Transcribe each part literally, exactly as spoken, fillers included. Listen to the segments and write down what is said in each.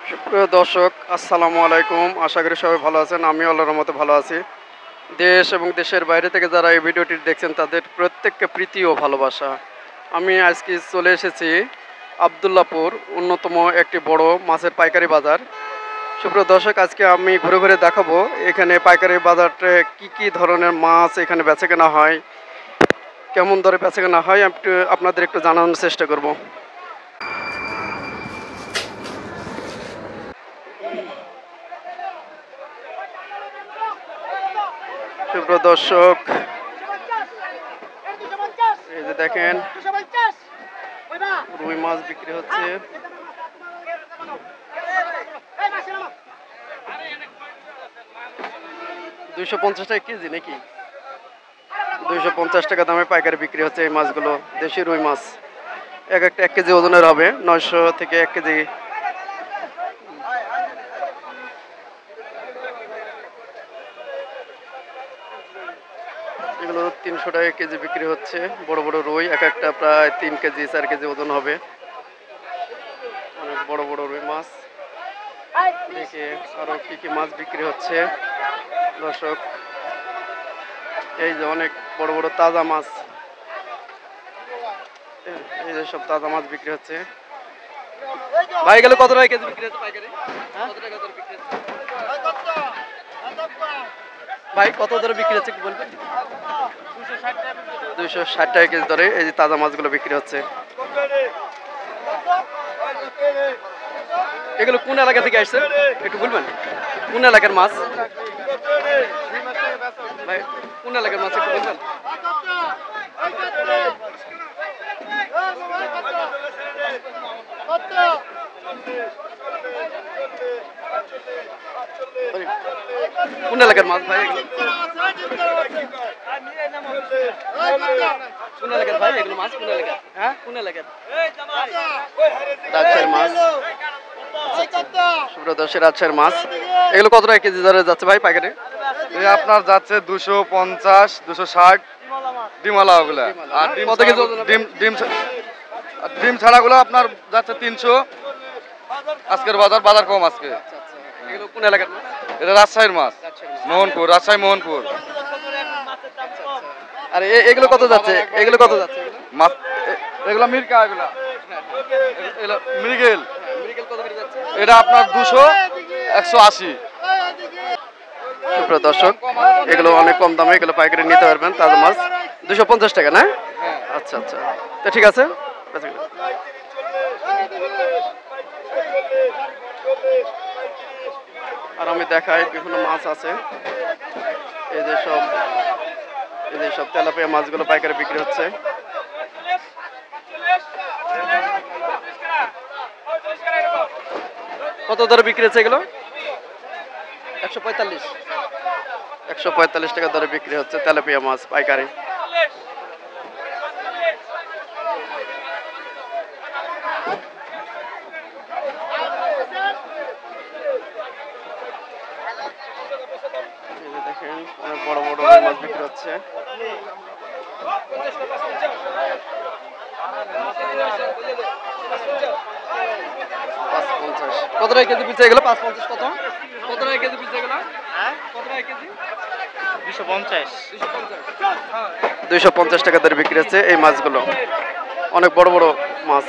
সুপ্রিয় দর্শক, আসসালামু আলাইকুম। আশা করি সবাই ভালো আছেন। আমি আল্লাহর রহমতে ভালো আছি। দেশ এবং দেশের বাইরে থেকে যারা এই ভিডিওটি দেখছেন তাদের প্রত্যেককে প্রীতি ও ভালোবাসা। আমি আজকে চলে এসেছি আবদুল্লাপুর, অন্যতম একটি বড় মাছের পাইকারি বাজার। সুপ্রিয় দর্শক, আজকে আমি ঘুরে ঘুরে দেখাবো এখানে পাইকারি বাজারটা কি কি ধরনের মাছ এখানে বেচাকেনা হয়, কেমন দরে বেচাকেনা হয়, একটু আপনাদের একটু জানানোর চেষ্টা করব। সুপ্রিয় দর্শক, এই যে দেখেন রুই মাছ বিক্রি হচ্ছে। দুইশো পঞ্চাশ টাকা কেজি নাকি? দুইশো পঞ্চাশ টাকা দামে পাইকারি বিক্রি হচ্ছে এই মাছগুলো। দেশি রুই মাছ এক একটা এক কেজি ওজনের হবে, নয়শো থেকে এক কেজি। এগুলো তিনশো টাকা কেজি বিক্রি হচ্ছে। বড় বড় রুই এক একটা প্রায় তিন কেজি চার কেজি ওজন হবে। অনেক বড় বড় রুই মাছ। দেখে আরো কি কি মাছ বিক্রি হচ্ছে দর্শক। এই যে অনেক বড় বড় তাজা মাছ, এই যে সব তাজা মাছ বিক্রি হচ্ছে। ভাই গেলে কত টাকা কেজি বিক্রি হচ্ছে পাইকারি? কত টাকা দরে বিক্রি হচ্ছে ভাই? কত দরে বিক্রি হচ্ছে কি বলবেন? দুইশো ষাট টাকা কেজি দরে এই যে তাজা মাছগুলো বিক্রি হচ্ছে। এগুলো কোন এলাকা থেকে আসছে একটু বলবেন? কোন এলাকার মাছ ভাই? কোন এলাকার মাছ একটু বলবেন? কোন এলাকার মাছ ভাই? কোন এলাকার ভাই এগুলো মাছ? কোন এলাকার? হ্যাঁ, কোন এলাকার? রাজশাহীর মাছ। সুপ্রিয় দর্শক, রাজশাহীর মাছ এগুলো কত টাকা কেজি দরে যাচ্ছে ভাই পাইকারি? আপনার যাচ্ছে দুশো পঞ্চাশ, দুশো ষাট ডিমালা ওগুলা। আর ডিম কত কেজি? ডিম ডিম ডিম ছাড়াগুলো আপনার যাচ্ছে তিনশো। আজকের বাজার বাজার কম আজকে। এগুলো কোন এলাকার মাছ? এটা রাজশাহীর মাছ, মোহনপুর, রাজশাহী মোহনপুর। আর এগুলো কত যাচ্ছে? এগুলো কত যাচ্ছে মাছ? এগুলো মিরকা, এগুলা মৃগেল। এটা আপনার দুশো, একশো আশি। সুপ্রিয় দর্শক, এগুলো অনেক কম দামে, এগুলো পাইকারি নিতে পারবেন। তাজা মাছ দুশো পঞ্চাশ টাকা না? আচ্ছা আচ্ছা, তো ঠিক আছে। আর আমি দেখাই বিভিন্ন মাছ আছে। এই যে সব এই যে সব তেলাপিয়া মাছগুলো পাইকারি বিক্রি হচ্ছে। কত দরে বিক্রি হচ্ছে এগুলো? একশো পঁয়তাল্লিশ একশো পঁয়তাল্লিশ টাকা দরে বিক্রি হচ্ছে তেলাপিয়া মাছ পাইকারি। দেখেন অনেক বড় বড় মাছ বিক্রি হচ্ছে। পাঁচ পঞ্চাশ কত টাকা কেজি পিছনে এগুলো? পাঁচ পঞ্চাশ কত কত টাকা কেজি পিছনে এগুলো? কত টাকা কেজি? দুইশো পঞ্চাশ দুইশো পঞ্চাশ টাকা দরে বিক্রি হচ্ছে এই মাছগুলো। অনেক বড় বড় মাছ।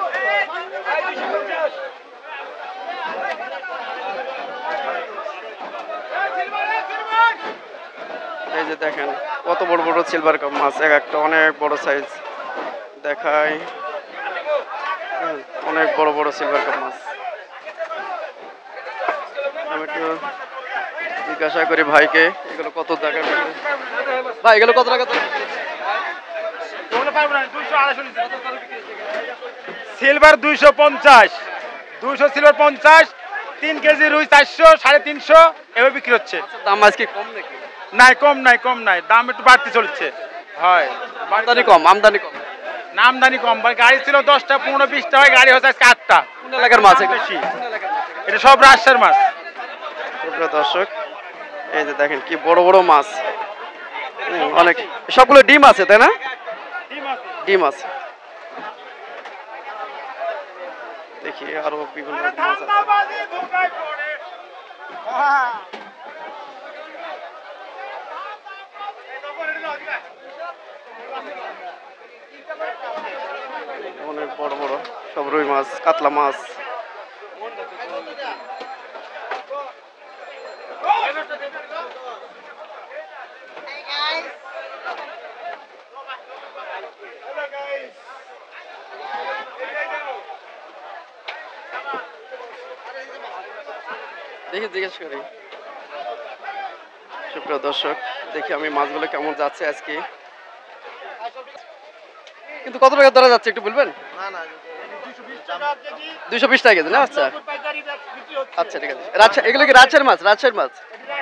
এই যে দেখেন কত বড় বড় সিলভার কাপ মাছ, এক একটা অনেক বড় সাইজ। দেখাই অনেক বড় বড় সিলভার কাপ মাছ। আমি একটু জিজ্ঞাসা করি ভাইকে এগুলো কত টাকা বিক্রি? ভাই এগুলো কত টাকা? সিলভার দুইশো পঞ্চাশ, দুইশো সিলভার পঞ্চাশ, তিন কেজি রুই চারশো, সাড়ে তিনশো এভাবে বিক্রি হচ্ছে। দাম আজকে কম নাকি? নাই, কম নাই, কম নাই, দাম একটু বাড়তি চলছে। হয়, আমদানি কম, আমদানি কম, আমদানি কম। গাড়ি ছিল দশটা, পনেরো, বিশটা হয়, গাড়ি হচ্ছে আজকে আটটা। কোন এলাকার মাছ বেশি? এটা সব রাজশাহীর মাছ। সুপ্রিয় দর্শক, এই যে দেখেন কি বড় বড় মাছ। অনেক, সবগুলো ডিম আছে তাই না? ডিম আছে। দেখি আরো বিভিন্ন মাছ আছে। অনেক বড় বড় সব রুই মাছ, কাতলা মাছ। দেখি জিজ্ঞেস করি সুপ্রিয় দর্শক, দেখি আমি মাছগুলো কেমন যাচ্ছে আজকে। কিন্তু কত টাকা ধরা যাচ্ছে একটু বলবেন? দুইশো বিশ টাকা কেজি না? আচ্ছা আচ্ছা ঠিক আছে। রাজশাহী, এগুলো কি রাজশাহীর মাছ? রাজশাহীর মাছ,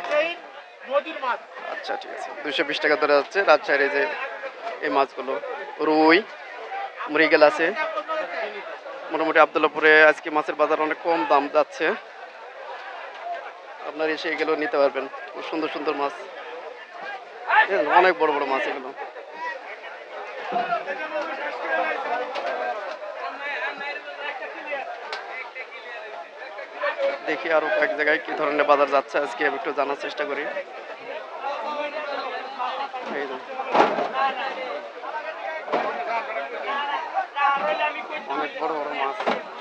আচ্ছা ঠিক আছে। দুইশো বিশ টাকা ধরে যাচ্ছে রাজশাহীর এই যে এই মাছগুলো। রুই, মৃগেল আছে। মোটামুটি আবদুল্লাপুরে আজকে মাছের বাজার অনেক কম দাম যাচ্ছে, আপনার এসে এগুলো নিতে পারবেন। খুব সুন্দর সুন্দর মাছ, অনেক বড় বড় মাছ এগুলো। দেখি আরো কয়েক জায়গায় কি ধরনের বাজার যাচ্ছে আজকে আমি একটু জানার চেষ্টা করি। এই যে অনেক বড় বড় মাছ,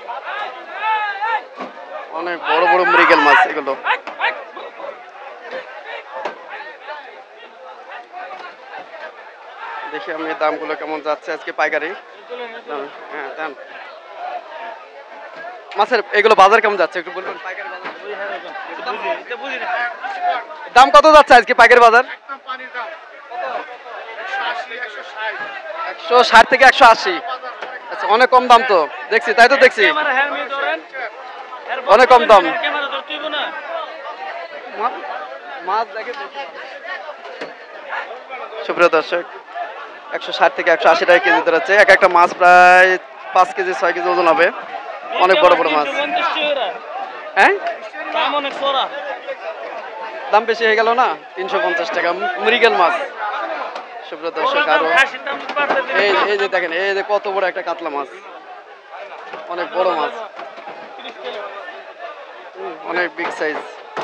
অনেক বড় বড় মৃগেল মাছ এগুলো। দেখি আমি দামগুলো কেমন যাচ্ছে আজকে পাইকারি। হ্যাঁ দেন মাছের এগুলো বাজার কেমন যাচ্ছে একটু বলবেন? পাইকারি বাজার দাম কত যাচ্ছে আজকে পাইকারি বাজার? একশো ষাট থেকে একশো আশি। আচ্ছা অনেক কম দাম তো দেখছি, তাই তো দেখছি অনেক কম দাম। মাছ দেখে সুপ্রিয় দর্শক, একশো ষাট থেকে একশো আশি টাকা কেজি ধরেছে। এক একটা মাছ প্রায় পাঁচ কেজি ছয় কেজি ওজন হবে, অনেক বড় বড় মাছ। হ্যাঁ দাম বেশি হয়ে গেল না? তিনশো পঞ্চাশ টাকা মৃগেল মাছ। সুপ্রিয় দর্শক আরো এই এই যে দেখেন, এই যে কত বড় একটা কাতলা মাছ, অনেক বড় মাছ, অনেক বিগ সাইজ।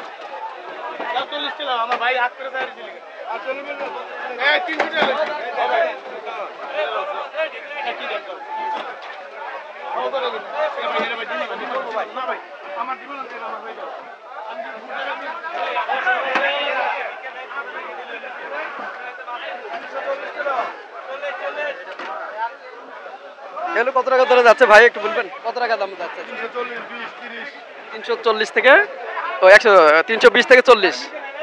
এগুলো কত টাকা ধরে যাচ্ছে ভাই একটু বলবেন? কত টাকা দাম যাচ্ছে? তিনশো চল্লিশ থেকে ও একশো তিনশো বিশ থেকে চল্লিশ,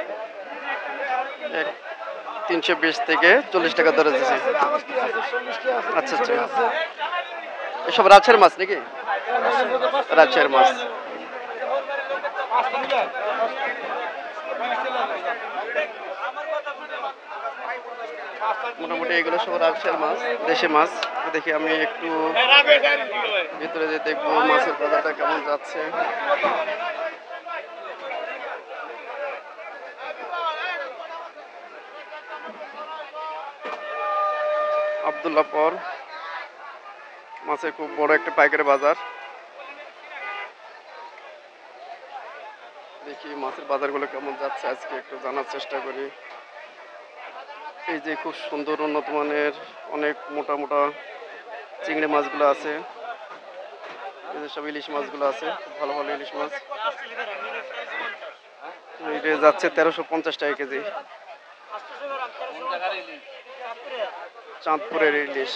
তিনশো বিশ থেকে চল্লিশ টাকা ধরে যাচ্ছে। আচ্ছা আচ্ছা, এসব রাজশাহীর মাছ নাকি? রাজশাহীর মাছ। মোটামুটি এগুলো সব রাজশাহীর মাছ, দেশি মাছ। দেখি আমি একটু ভিতরে যে দেখবো মাছের বাজারটা কেমন যাচ্ছে। আবদুল্লাপুর মাছের খুব বড় একটা পাইকারি বাজার। দেখি মাছের বাজারগুলো কেমন যাচ্ছে আজকে একটু জানার চেষ্টা করি। এই যে খুব সুন্দর উন্নত মানের অনেক মোটা মোটা চিংড়ি মাছগুলো আছে, এই যে সব ইলিশ মাছগুলো আছে, খুব ভালো ভালো ইলিশ মাছ। এটা যাচ্ছে তেরোশো পঞ্চাশ টাকা কেজি, চাঁদপুরের ইলিশ।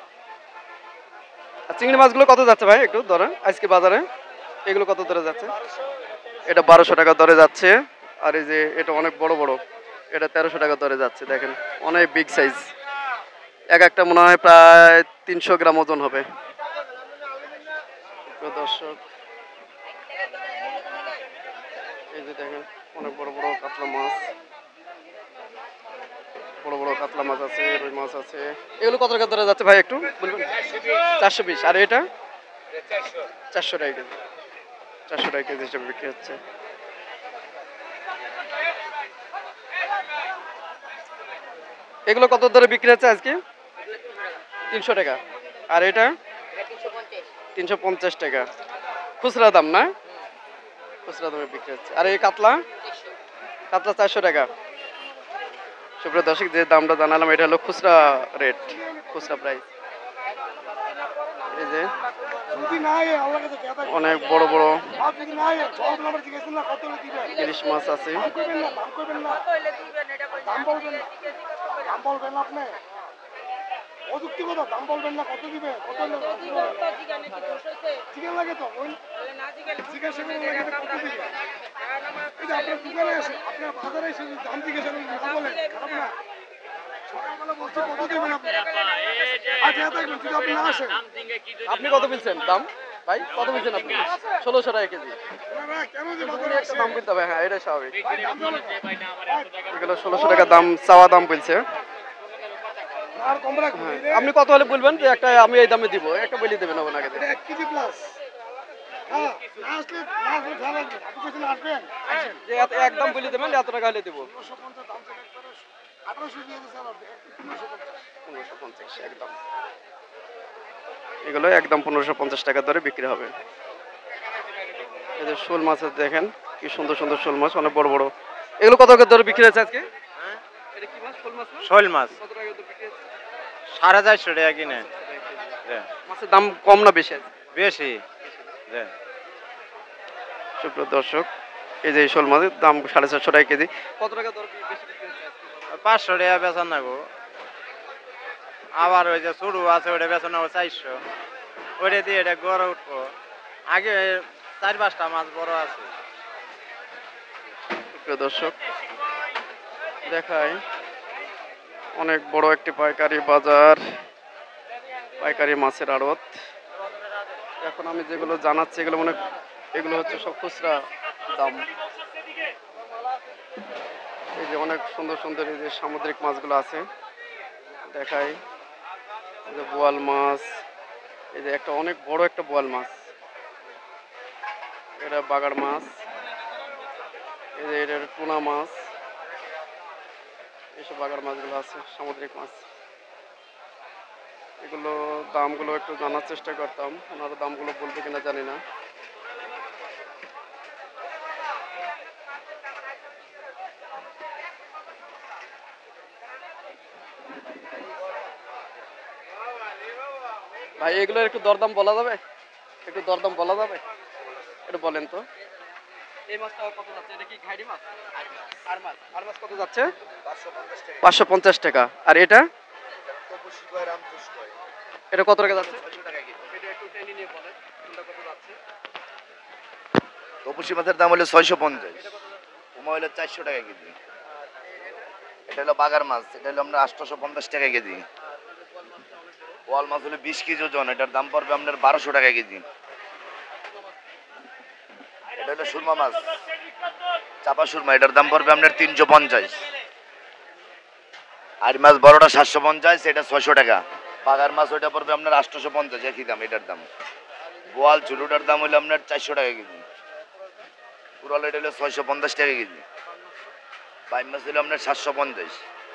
আর চিংড়ি মাছগুলো কত যাচ্ছে ভাই একটু ধরেন আজকে বাজারে? এগুলো কত দরে যাচ্ছে? এটা বারোশো টাকা দরে যাচ্ছে। আর এই যে এটা অনেক বড় বড়, এটা তেরোশো টাকা দরে যাচ্ছে। দেখেন অনেক বিগ সাইজ, এক একটা মনে হয় প্রায় তিনশো গ্রাম ওজন হবে। দর্শক এই যে দেখেন অনেক বড় বড় কাতলা মাছ, বড় বড় কাতলা মাছ আছে, রুই মাছ আছে। এগুলো কত টাকা দরে যাচ্ছে ভাই একটু বলবেন? চারশো বিশ। আর এটা চারশো টাকা কেজি, চারশো টাকা কেজি হিসেবে বিক্রি হচ্ছে। এগুলো কত দরে বিক্রি হচ্ছে আজকে? তিনশো টাকা। আর এটা তিনশো পঞ্চাশ টাকা খুচরা দাম না? খুচরা দামে বিক্রি হচ্ছে। আর এই কাতলা কাতলা চারশো টাকা। সুপ্রিয় দর্শক, যে দামটা জানালাম এটা হলো খুচরা রেট, খুচরা প্রাইস। এই যে অনেক বড় বড় ইলিশ মাছ আছে। অযুক্তিগত দাম বলবেন না, কত দিবে, কত চিকেন লাগে তো জিজ্ঞাসা করে লাগে তো কত দিবে। এই যে আপনার দোকানে আসে, আপনার বাজারে এসে দাম জিজ্ঞাসা করেন না বলেন, খারাপ না? সকালবেলা বলছি কত দেবেন আপনি? আচ্ছা দেখবেন যদি আপনি না আসেন। আপনি কত বলছেন দাম ভাই? কত বলছেন আপনি? ষোলোশো টাকা কেজি। ওনারা কেন যে বাজারে একটা আসে? দাম বলতে হবে, হ্যাঁ এটা স্বাভাবিক। ভাই, দাম বলেন। এগুলো ষোলোশো টাকা দাম, চাওয়া দাম বলছে। আর কম রাখবেন। হ্যাঁ, এই রে, আপনি কত হলে বলবেন যে একটা আমি এই দামে দিব, একটা বলে দেবেন ওনাকে। এটা এক কেজি প্লাস। হ্যাঁ, না আসলে না আসলে ভালো লাগবে। আপনি কইছেন আসবেন, আসেন। যে এত এক দাম বলে দেবেন, এত টাকা হলে দেবো। ষোলোশো পঞ্চাশ দাম থেকে একবারে আঠারোশো দিয়ে দিয়েছে আমার, পনেরোশো পঞ্চাশ। পনেরোশো পঞ্চাশ একদম। এগুলো একদম পনেরোশো পঞ্চাশ টাকা দরে বিক্রি হবে। এদের শোল মাছ দেখেন কি সুন্দর সুন্দর শোল মাছ, অনেক বড় বড়। এগুলো কত টাকা দরে বিক্রি হচ্ছে আজকে? এটা কি মাছ? শোল মাছ না? শোল মাছ কত টাকা দরে বিক্রি হচ্ছে? সাড়ে চারশো টাকা কিনে মাছের দাম কম না বেশি আছে? বেশি। সুপ্রিয় দর্শক, এই যে এই শোল মাছের দাম সাড়ে চারশো টাকা কেজি। কত টাকা দর বেশি বিক্রি হচ্ছে আজকে? পাঁচশো টাকা বেচন না গো। আবার ওই যে শুরু আছে ওটা বেচন না চারশো, ওইটা দিয়ে এটা গড়ে উঠবো। আগে চার পাঁচটা মাছ বড় আছে। সুপ্রিয় দর্শক, দেখায় অনেক বড় একটি পাইকারি বাজার, পাইকারি মাছের আড়ত। এখন আমি যেগুলো জানাচ্ছি এগুলো মানে এগুলো হচ্ছে সব খুচরা দাম। এই যে অনেক সুন্দর সুন্দর এই যে সামুদ্রিক মাছগুলো আছে, দেখাই। এই যে বোয়াল মাছ, এই যে একটা অনেক বড় একটা বোয়াল মাছ, এটা বাগার মাছ। এই যে এটা টুনা মাছ, এইসব বাগার মাছগুলো আছে, সামুদ্রিক মাছ। এগুলো দামগুলো একটু জানার চেষ্টা করতাম, ওনারা দামগুলো বলবে কিনা জানি না। ভাই এগুলো একটু দরদাম বলা যাবে? একটু দরদাম বলা যাবে? একটু বলেন তো। এই মাছটা কত যাচ্ছে? এটা কি ঘাইড়ি মাছ? আর মাছ আর মাছ কত যাচ্ছে? পাঁচশো পঞ্চাশ টাকা। আর এটা এটা কত টাকা যাচ্ছে? এটা একটু টেনে নিয়ে বলেন কোনটা কত যাচ্ছে? তপসি মাছের দাম হলো ছয়শো পঞ্চাশ, উমা হলো চারশো টাকা কেজি। এটা হলো বাগার মাছ, এটা হলো আপনার আটশোশো পঞ্চাশ টাকা কেজি। ওয়াল মাছ হলো বিশ কেজি ওজন, এটার দাম পড়বে আপনার বারোশো টাকা কেজি। এটা হলো সুরমা মাছ, চাপা সুরমা, এটার দাম পড়বে আপনার তিনশো পঞ্চাশ। আর মাছ বড়টা সাতশো পঞ্চাশ, এটা ছয়শো টাকা। বাগার মাছ ওইটা পড়বে আপনার আটশোশো পঞ্চাশ, একই দাম এটার দাম। বোয়াল ছোটোটার দাম হলো আপনার চারশো টাকা কেজি। পুরাল এটা হলো ছয়শো পঞ্চাশ টাকা কেজি। বাইম মাছ হলো আপনার সাতশো পঞ্চাশ।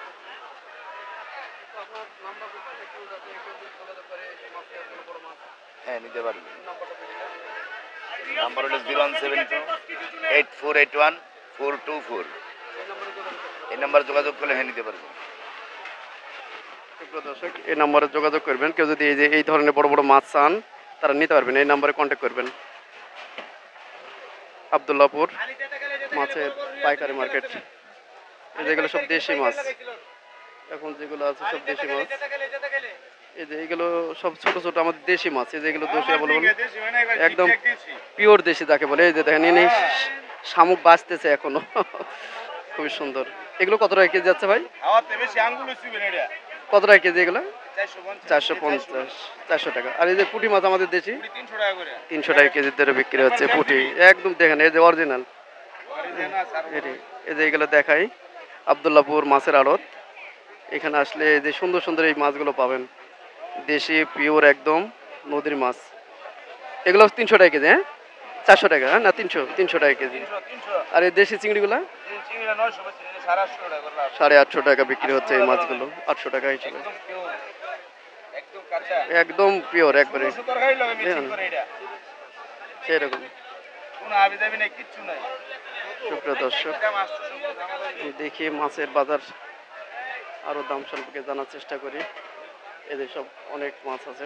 হ্যাঁ নিতে পারবেন। নাম্বার হলো zero one seven two eight four eight one four two four. এই নাম্বারে যোগাযোগ করলে হ্যাঁ নিতে পারবেন। সুপ্রিয় দর্শক, এই নম্বরে যোগাযোগ করবেন। কেউ যদি এই যে এই ধরনের বড় বড় মাছ চান তারা নিতে পারবেন, এই নম্বরে কন্ট্যাক্ট করবেন। আব্দুল্লাহপুর মাছের পাইকারি মার্কেট। এই যেগুলো সব দেশি মাছ, এখন যেগুলো আছে সব দেশি মাছ। এই যে এগুলো সব ছোট ছোট আমাদের দেশি মাছ, এই যেগুলো দেশি বলে একদম পিওর দেশি যাকে বলে। এই যে দেখেন এনে শামুক বাঁচতেছে এখনো, খুবই সুন্দর। এগুলো কত টাকা কেজি যাচ্ছে ভাই? কত টাকা কেজি এগুলো? চারশো পঞ্চাশ, চারশো টাকা। আর এই যে পুঁটি মাছ আমাদের দেশি তিনশো টাকা কেজির দরে বিক্রি হচ্ছে পুঁটি, একদম দেখেন এই যে অরিজিনাল। এই যে এগুলো দেখাই আব্দুল্লাহপুর মাছের আড়ত। এখানে আসলে এই যে সুন্দর সুন্দর এই মাছগুলো পাবেন, দেশি পিওর একদম নদীর মাছ। এগুলো তিনশো টাকা কেজি, হ্যাঁ চারশো টাকা, হ্যাঁ না তিনশো তিনশো টাকা কেজি। আর এই দেশি চিংড়িগুলো সাড়ে আটশো টাকা বিক্রি হচ্ছে এই মাছগুলো, আটশো টাকা হিসেবে একদম পিওর একবারে সেরকম। সুপ্রিয় দর্শক, দেখি মাছের বাজার আরো দাম সম্পর্কে জানার চেষ্টা করি। এদের সব অনেক মাছ আছে,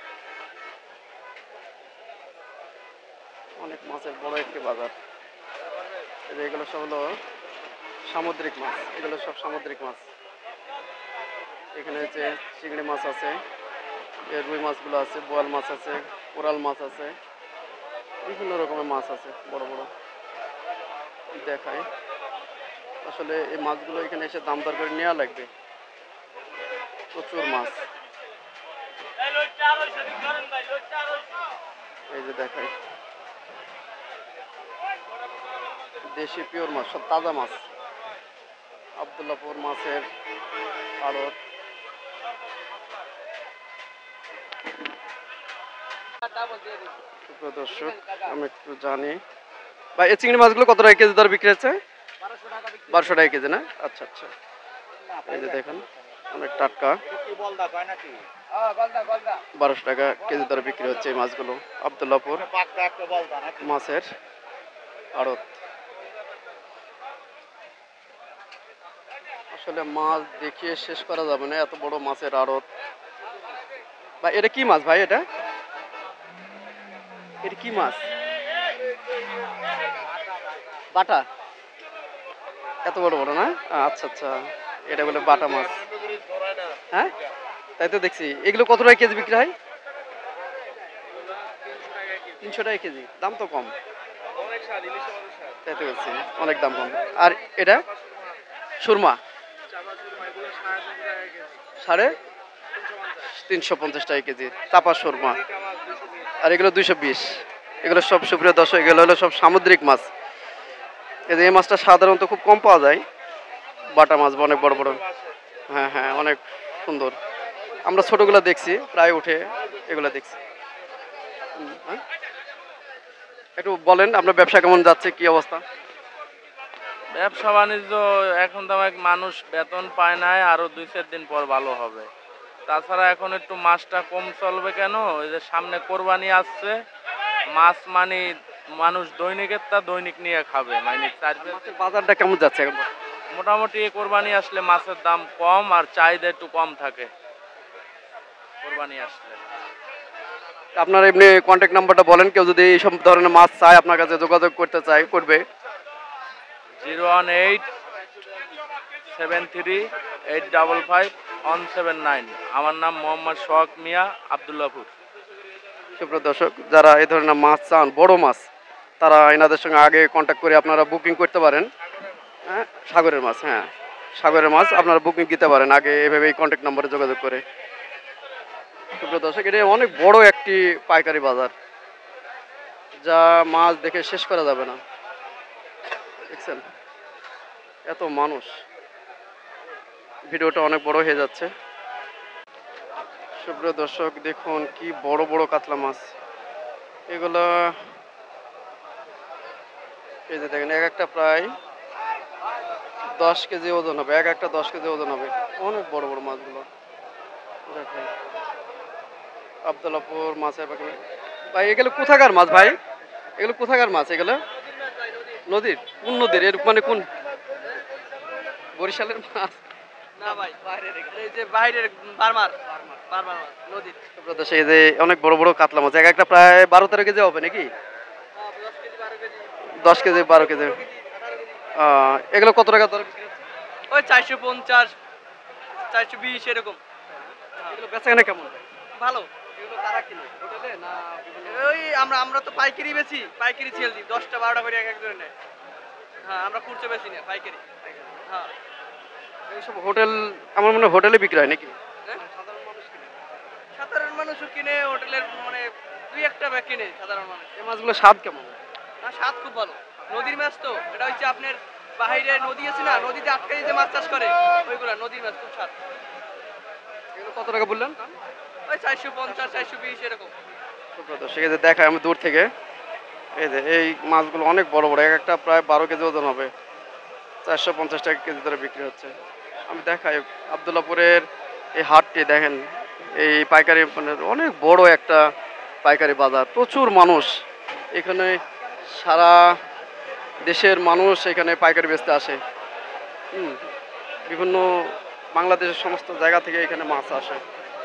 অনেক মাছের বড় একটি বাজার। এগুলো সব হলো সামুদ্রিক মাছ, এগুলো সব সামুদ্রিক মাছ। এখানে হচ্ছে চিংড়ি মাছ আছে, রুই মাছগুলো আছে, বোয়াল মাছ আছে, কোরাল মাছ আছে, বিভিন্ন রকমের মাছ আছে বড় বড়। দেখায় আসলে এই মাছগুলো এখানে এসে দাম দর করে নেওয়া লাগবে, প্রচুর মাছ। এই যে দেখায় দেশি পিওর মাছ, সব তাজা মাছ। আব্দুল্লাহপুর মাছের আড়ত। সুপ্রিয় দর্শক, আমি একটু জানি ভাই এই চিংড়ি মাছগুলো কত টাকা কেজি দর বিক্রি হচ্ছে? বারোশো টাকা কেজি না? আচ্ছা আচ্ছা, এই যে দেখেন অনেক টাটকা, বারোশো টাকা কেজি দরে বিক্রি হচ্ছে এই মাছগুলো আব্দুল্লাহপুর মাছের আড়ত। আসলে মাছ দেখিয়ে শেষ করা যাবে না, এত বড় মাছের আড়ত। ভাই এটা কি মাছ ভাই? এটা এটা কি মাছ? বাটা? এত বড় বড় না? আচ্ছা আচ্ছা, এটা বলে বাটা মাছ। হ্যাঁ তাই তো দেখছি। এগুলো কত টাকা কেজি বিক্রি হয়? তিনশো টাকা কেজি, দাম তো কম। তাই তো বলছি, অনেক দাম কম। আর এটা সুরমা সাড়ে তিনশো পঞ্চাশ টাকা কেজি, চাপা সুরমা। আর এগুলো দুইশো বিশ। এগুলো সব সুপ্রিয় দর্শক, এগুলো হলো সব সামুদ্রিক মাছ। এই যে এই মাছটা সাধারণত খুব কম পাওয়া যায়, বাটা মাছ অনেক বড় বড়। হ্যাঁ হ্যাঁ, অনেক সুন্দর। আমরা ছোটগুলো দেখছি, প্রায় উঠে এগুলো দেখছি। হ্যাঁ, একটু বলেন আপনার ব্যবসা কেমন যাচ্ছে, কি অবস্থা? ব্যবসা বাণিজ্য এখন তো অনেক মানুষ বেতন পায় নাই, আরো দুই চার দিন পর ভালো হবে। তাছাড়া এখন একটু মাছটা কম চলবে কেন, ওই যে সামনে কোরবানি আসছে, মাছ মানে মানুষ দৈনিকের তা দৈনিক নিয়ে খাবে, মানে চার মাছের বাজারটা কেমন যাচ্ছে এখন? মোটামুটি কোরবানি আসলে মাছের দাম কম আর চাহিদা একটু কম থাকে কোরবানি আসলে। আপনার এমনি কন্ট্যাক্ট নাম্বারটা বলেন, কেউ যদি এইসব ধরনের মাছ চায় আপনার কাছে যোগাযোগ করতে চায়, করবে? Zero one eight seven three eight double five one seven nine. আমার নাম মোহাম্মদ শওয়াক মিয়া, আব্দুল্লাহপুর। সুপ্রিয় দর্শক, যারা এই ধরনের মাছ চান, বড় মাছ, তারা এনাদের সঙ্গে আগে কন্ট্যাক্ট করে আপনারা বুকিং করতে পারেন। হ্যাঁ, সাগরের মাছ, হ্যাঁ সাগরের মাছ আপনারা বুকিং দিতে পারেন আগে এভাবে এই কন্ট্যাক্ট নাম্বারে যোগাযোগ করে। সুপ্রিয় দর্শক, এটা অনেক বড় একটি পাইকারি বাজার, যা মাছ দেখে শেষ করা যাবে না। দেখছেন এত মানুষ, ভিডিওটা অনেক বড় হয়ে যাচ্ছে। সুপ্রিয় দর্শক, দেখুন কি বড় বড় কাতলা মাছ এগুলো। এই যে দেখেন, এক একটা প্রায় দশ কেজি ওজন হবে, এক একটা দশ কেজি ওজন হবে। অনেক বড় বড় মাছগুলো দেখেন। আব্দুল্লাহপুর মাছের বাকি ভাই, এগুলো কোথাকার মাছ ভাই? এগুলো কোথাকার মাছ? এগুলো নদীর? কোন নদীর? এর মানে কোন বরিশালের মাছ? না ভাই, বাইরের, এই যে বাইরের বারমার বারমার মাছ নদীর। এই যে অনেক বড় বড় কাতলা মাছ, এক একটা প্রায় বারো তেরো কেজি হবে নাকি? দশ কেজি বারো কেজি। আহ, এগুলো কত টাকা দর? ওই চারশো পঞ্চাশ চারশো বিশ এরকম। এগুলো বেচা কেনা কেমন? ভালো। এগুলো কারা কিনে? হোটেলে না? ওই আমরা আমরা তো পাইকারি বেচি, পাইকারি সেল দিই, দশটা বারোটা করে এক এক করে নেয়। হ্যাঁ, আমরা খুচরো বেচি না, পাইকারি। হ্যাঁ, এইসব হোটেল, আমার মনে হয় হোটেলে বিক্রি হয় নাকি? সাধারণ মানুষও কিনে, হোটেলের মানে দুই একটা ব্যাগ কিনে সাধারণ মানুষ। এই মাছগুলো স্বাদ কেমন? না, স্বাদ খুব ভালো। নদীর মাছ তো, এটা হচ্ছে আপনার বাইরে নদী আছে না, নদীতে আটকে যে মাছ চাষ করে ওইগুলা নদীর মাছ, খুব স্বাদ। এগুলো কত টাকা বললেন? ওই চারশো পঞ্চাশ চারশো বিশ এরকম। সেক্ষেত্রে দেখায় আমি দূর থেকে। এই যে এই মাছগুলো অনেক বড় বড়, এক একটা প্রায় বারো কেজি ওজন হবে, চারশো পঞ্চাশ টাকা কেজি ধরে বিক্রি হচ্ছে। আমি দেখাই আব্দুল্লাহপুরের এই হাটটি দেখেন, এই পাইকারি মানে অনেক বড় একটা পাইকারি বাজার, প্রচুর মানুষ এখানে সারা দেশের মানুষ এখানে পাইকারি বেচতে আসে। হুম, বিভিন্ন বাংলাদেশের সমস্ত জায়গা থেকে এখানে মাছ আসে।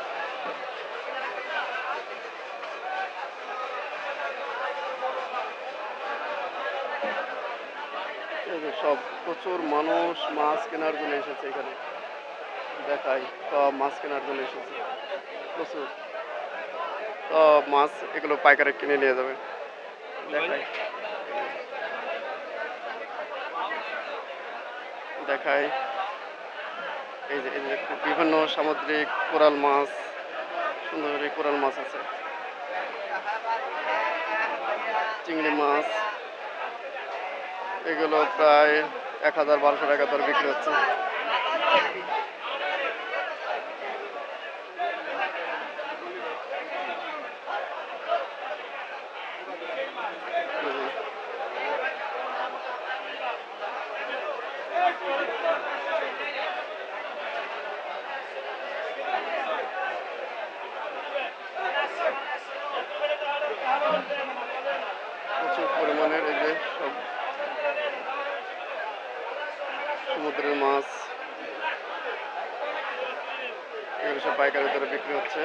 এই যে সব প্রচুর মানুষ মাছ কেনার জন্য এসেছে এখানে। দেখাই সব মাছ কেনার জন্য এসেছে প্রচুর। সব মাছ এগুলো পাইকারি কিনে নিয়ে যাবে। দেখাই দেখাই এই যে এই যে বিভিন্ন সামুদ্রিক কোরাল মাছ, সুন্দর করে কোরাল মাছ আছে, চিংড়ি মাছ, এগুলো প্রায় এক হাজার বারোশো টাকা দর বিক্রি হচ্ছে। প্রচুর পরিমাণের এই যে সব সমুদ্রের মাছ, এগুলো সব পাইকারি দরে বিক্রি হচ্ছে।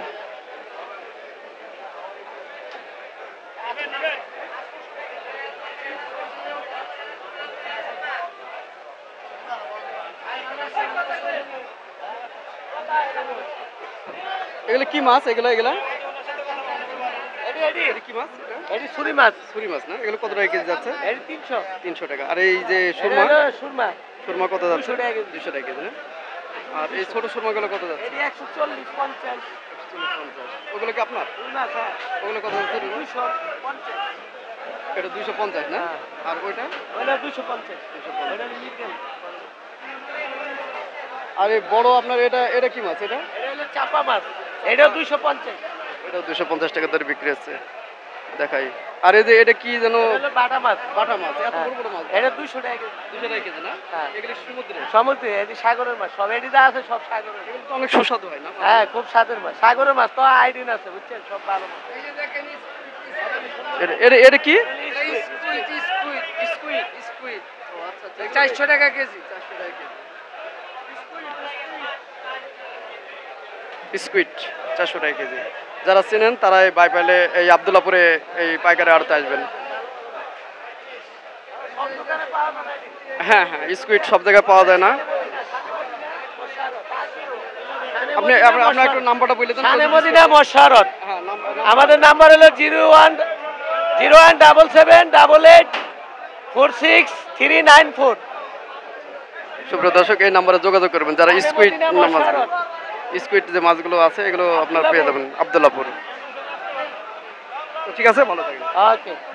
এগুলো কি মাছ? এগুলো এগুলা এটা কি মাছ? এটি ছুরি মাছ। ছুরি মাছ না? এগুলো কত টাকা কেজি যাচ্ছে? এটি তিনশো। তিনশো টাকা। আর এই যে সুরমা, সুরমা সুরমা কত যাচ্ছে? দুশো টাকা কেজি। দুশো টাকা কেজি না? আর এই ছোট সুরমাগুলো কত যাচ্ছে? এটি একশো চল্লিশ পঞ্চাশ। ওগুলো কি আপনার? না স্যার, ওগুলো কত যাচ্ছে? দুশো পঞ্চাশ। এটা দুইশো পঞ্চাশ না? হ্যাঁ। আর ওইটা? ওইটা দুশো পঞ্চাশ। দুইশো পঞ্চাশ। ওইটা মিডিয়াম। আর এই বড় আপনার এটা এটা কি মাছ? এটা এটা হলো চাপা মাছ। এটাও দুশো পঞ্চাশ। এটা দুশো পঞ্চাশ টাকা দরে বিক্রি হচ্ছে। দেখাই। আর এই যে এটা কি যেন? এটা হলো বাটা মাছ। বাটা মাছ। এত হ্যাঁ। বড় বড় মাছ? এটা দুশো টাকা কেজি। দুশো টাকা কেজি না? হ্যাঁ। এগুলো সমুদ্রে? সমুদ্রে এটি সাগরের মাছ। সব এটি যা আছে সব সাগরের। এগুলো তো অনেক সুস্বাদু হয় না? হ্যাঁ, খুব স্বাদের মাছ। সাগরের মাছ তো আইডিন আছে, বুঝছেন, সব ভালো মাছ। এটা এটা এটা কি? চারশো টাকা কেজি। স্কুইড চারশো টাকা কেজি। যারা চেনেন তারা এই বাইপাইলে এই আবদুল্লাপুরে এই পাইকারি আড়তে আসবেন। হ্যাঁ হ্যাঁ, স্কুইড সব জায়গায় পাওয়া যায় না। আপনি আপনি- আপনার একটু নাম্বারটা বলে দেন। শানে মদিনা মশারত। হ্যাঁ, নাম্বার আমাদের নাম্বার হলো zero one zero one double seven double eight four six three nine four. সুপ্রিয় দর্শক, এই নাম্বারে যোগাযোগ করবেন যারা শানে স্কুইড মদিনা মাছ, মশারত। স্কুইড যে মাছগুলো আছে এগুলো আপনার পেয়ে যাবেন আবদুল্লাপুর। তো ঠিক আছে, ভালো থাকবেন। ওকে।